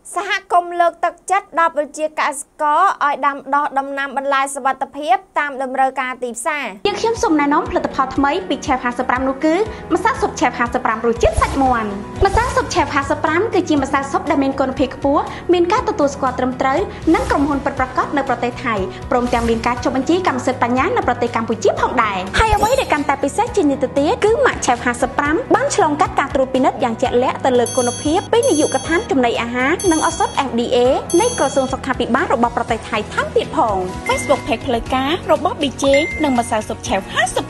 សហគមន៍លើកទឹកចិត្តដល់ប្រជាកសិករឲ្យដាំដុះដំណាំបន្លែសុវត្ថិភាពតាមតម្រូវការទីផ្សារយើងខ្ញុំសូមណែនាំផលិតផលថ្មីពី Chef 55 នោះគឺម្សៅស៊ុប Chef 55 រសជាតិសាច់មាន់ម្សៅស៊ុប Chef 55 គឺជាម្សៅស៊ុបដែលមានគុណភាពខ្ពស់មានការទទួលស្គាល់ត្រឹមត្រូវនិងក្រុមហ៊ុនពិតប្រាកដនៅប្រទេសថៃព្រមទាំងមានការចុះបញ្ជីកម្មសិទ្ធិបញ្ញានៅប្រទេសកម្ពុជាផងដែរហើយអ្វីដែលកាន់តែពិសេសជាងនេះទៅទៀតគឺម៉ាក Chef 55 បានឆ្លងកាត់ការត្រួតពិនិត្យយ៉ាងជាក់លាក់ទៅលើគុណភាពពីនាយកដ្ឋានចំណីអាហារនិងឱសថ FDA នៃក្រសួងសុខាភិបាលរបស់ប្រទេសថៃថែមទៀតផង Facebook Page ផ្លូវការរបស់ BJ និងម្សៅស៊ុប Chef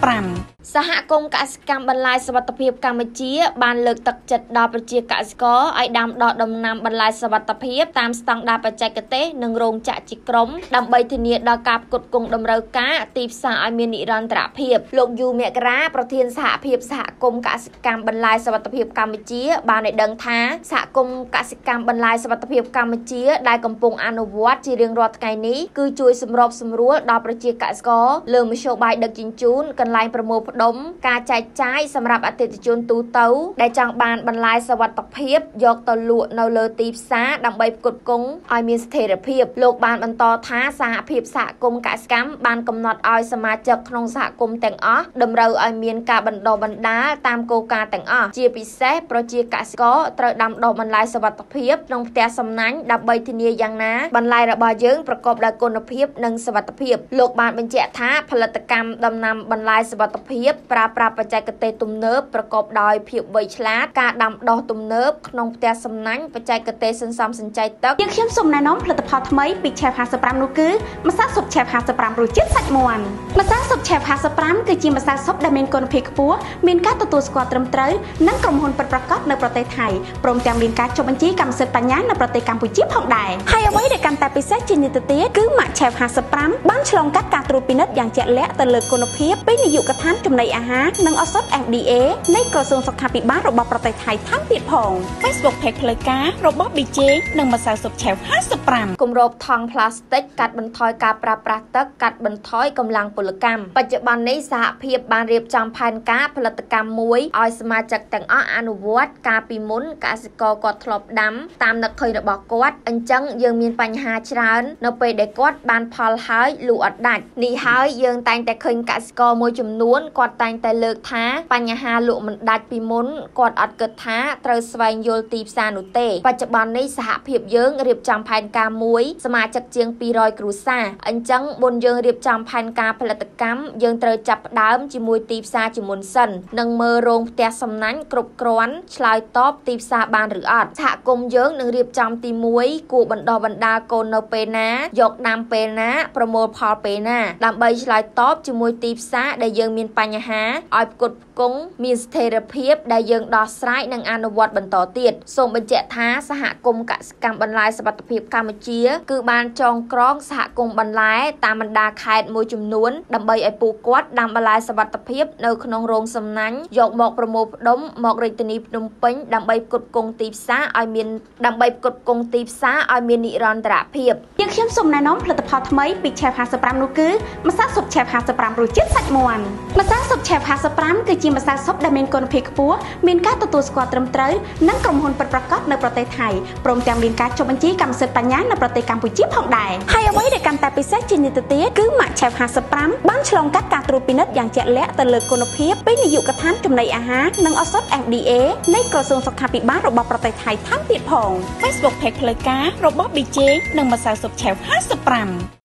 55 សហគមន៍កសិកម្មបន្លែសុវត្ថិភាពកម្ពុជាបានលើកទឹកចិត្តដល់ប្រជាកសិករឲ្យដាំដុះដំណាំបន្លែសុវត្ថិភាពតាមស្តង់ដារបច្ចេកទេសនិងរោងចក្រជាក្រុមដើម្បីធានាដល់ការផ្គត់ផ្គង់តម្រូវការទីផ្សារឲ្យមាននិរន្តរភាពលោកយូមករាប្រធានសហភាពសហគមន៍កសិកម្មបន្លែសុវត្ថិភាពកម្ពុជាបានឲ្យដឹងថាសហគមន៍កសិកម្មបន្លែសុវត្ថិភាពកម្ពុជាដែលកំពុងអនុវត្តជារៀងរាល់ថ្ងៃនេះគឺជួយសម្របសម្រួលដល់ប្រជាកសិករលើមធ្យោបាយដឹកជញ្ជូនកន្លែងប្រមូលផ្ដុំការចែកចាយសម្រាប់អតិថិជនទូទៅដែលចង់បានបន្លែសុវត្ថិភាពយកទៅលក់នៅលើទីផ្សារដើម្បីផ្គត់ផ្គង់ឲ្យមានស្ថិរភាពលោកបានបន្តថាសហភាពសហគមន៍កសិកម្មបានកំណត់ឲ្យសមាជិកក្នុងសហគមន៍ទាំងអស់តម្រូវឲ្យមានការបណ្ដុះបណ្ដាលតាមគោលការណ៍ទាំងអស់ជាពិសេសប្រជាកសិករត្រូវដាំដុះបន្លែសុវត្ថិភាពក្នុងផ្ទះសំណាញ់ដើម្បីធានាយ៉ាងណាបន្លែរបស់យើងប្រកបដោយគុណភាពនិងសុវត្ថិភាពលោកបានបញ្ជាក់ថាផលិតកម្មដំណាំបន្លែសុវត្ថិភាពប្រើប្រាស់បច្ចេកទេសទំនើបប្រកបដោយភាពវៃឆ្លាតការដាំដុះទំនើបក្នុងផ្ទះសំណាញ់បច្ចេកទេសសន្សំសំចៃទឹកយើងខ្ញុំសូមណែនាំផលិតផលថ្មីពី Chef 55 នោះគឺម្សៅស៊ុប Chef 55 រសជាតិសាច់មាន់ម្សៅស៊ុប Chef 55 គឺជាម្សៅស៊ុបដែលមានគុណភាពខ្ពស់មានការទទួលស្គាល់ត្រឹមត្រូវនិងក្រុមហ៊ុនពិតប្រាកដនៅប្រទេសថៃព្រមទាំងមានការចុះបញ្ជីកម្មសិទ្ធិបញ្ញានៅប្រទេសកម្ពុជាផងដែរហើយអ្វីដែលកាន់តែពិសេសជាងនេះទៅទៀតគឺម៉ាក Chef 55 បានឆ្លងកាត់ការត្រួតពិនិត្យយ៉ាងជាក់លាក់ទៅលើគុណភាពពីនាយកដ្ឋានចំណីអាហារនិងឱសថ FDA នៃក្រសួងសុខាភិបាលរបស់ប្រទេសថៃថែមទៀតផង Facebook Page ផ្លូវការរបស់ BJ និងម្សៅស៊ុប Chef 55គម្របថង់ប្លាស្ទិកកាត់បន្ថយការប្រើប្រាស់ទឹកកាត់បន្ថយកម្លាំងពលកម្មបច្ចុប្បន្ននេះសហភាពបានរៀបចំផែនការផលិតកម្មមួយឲ្យសមាជិកទាំងអស់អនុវត្តការពីមុនកសិករគាត់ធ្លាប់ដាំតាមនឹកឃើញរបស់គាត់អញ្ចឹងយើងមានបញ្ហាច្រើននៅពេលដែលគាត់បានផលហើយលក់អត់ដាច់នេះហើយយើងតែងតែឃើញកសិករមួយចំនួនគាត់តែងតែលើកថាបញ្ហាលក់មិនដាច់ពីមុនគាត់អត់គិតថាត្រូវស្វែងយល់ទីផ្សារនោះទេបច្ចុប្បន្ននេះសហភាពយើងរៀបចំផែនការមួយសមាជិកជាង200គ្រួសារអញ្ចឹងមុនយើងរៀបចំផែនការផលិតកម្មយើងត្រូវចាប់ផ្ដើមជាមួយទីផ្សារជាមុនសិននិងមើលរោងផ្ទះសំណាញ់គ្រប់គ្រាន់ឆ្លើយតបទីផ្សារបានឬអត់សហគមន៍យើងនឹងរៀបចំទី1គួរបណ្ដុះបណ្ដាលកូននៅពេលណាយកដាំពេលណាប្រមូលផលពេលណាដើម្បីឆ្លើយតបជាមួយទីផ្សារដែលយើងមានបញ្ហាឲ្យផ្គត់ផ្គង់មានស្ថិរភាពដែលយើងដោះស្រាយនិងអនុវត្តបន្តទៀតសូមបញ្ជាក់ថាសហគមន៍កសិកម្មបន្លែសុវត្ថិភាពកម្ពុជាគឺបានចងក្រងសហគមន៍បន្លែតាមបណ្ដាខេត្តមួយចំនួនដើម្បីឲ្យពួកគាត់ដាំបន្លែសុវត្ថិភាពនៅក្នុងរោងសំណាញ់យកមកប្រមូលផ្ដុំមករាជធានីភ្នំពេញដើម្បីផ្គត់ផ្គង់ទីផ្សារឲ្យមាននិរន្តរភាពយើងខ្ញុំសូមណែនាំផលិតផលថ្មីពី Chef 55 នោះគឺម្សៅស៊ុប Chef 55 រសជាតិសាច់មាន់ម្សៅស៊ុប Chef 55 គឺជាម្សៅស៊ុបដែលមានគុណភាពខ្ពស់មានការទទួលស្គាល់ត្រឹមត្រូវនិងក្រុមហ៊ុនពិតប្រាកដនៅប្រទេសថៃព្រមទាំងមានការចុះបញ្ជីកម្មសិទ្ធិបញ្ញានៅប្រទេសកម្ពុជាផងដែរហើយអ្វីដែលកាន់តែពិសេសជាងនេះទៅទៀតគឺម៉ាក Chef 55 បានឆ្លងកាត់ការត្រួតពិនិត្យយ៉ាងជាក់លាក់ទៅលើគុណភាពពីនាយកដ្ឋានចំណីអាហារនិងឱសថ FDA នៃក្រសួងសុខាភិបាលរបស់ប្រទេសថៃថែមទៀតផង Facebook Page ផ្លូវការរបស់ BJ និងម្សៅស៊ុប Chef 55